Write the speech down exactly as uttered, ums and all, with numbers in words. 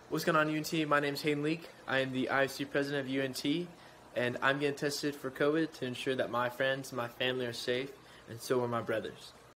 What's going on, U N T? My name is Hadden Leak. I am the I F C president of U N T, and I'm getting tested for COVID to ensure that my friends and my family are safe, and so are my brothers.